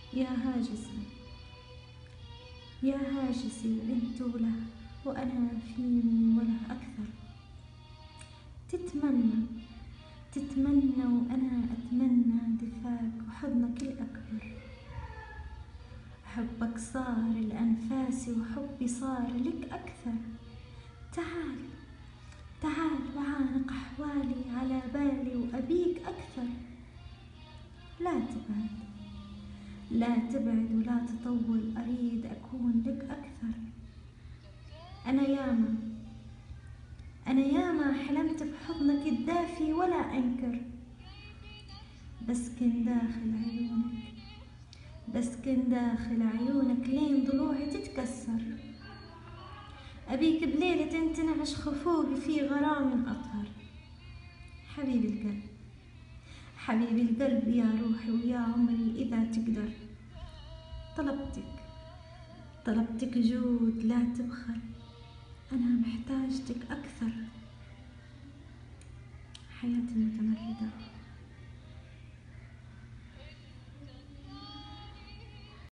يا هاجسي يا هاجسي أنت له وأنا فيني وله أكثر. تتمنى وأنا أتمنى دفاك وحضنك الأكبر. حبك صار لأنفاسي وحبي صار لك أكثر. تعال وعانق أحوالي على بالي وأبيك أكثر. لا تبعد ولا تطول، أريد أكون لك أكثر. أنا ياما حلمت بحضنك الدافي ولا أنكر، بس كن داخل عيونك لين ضلوعي تتكسر. أبيك بليلة تنعش خفوقي في غرام أطهر. حبيبي القلب يا روحي ويا عمري، إذا تقدر طلبتك جود لا تبخل، أنا محتاجتك أكثر. حياتي المتمردة.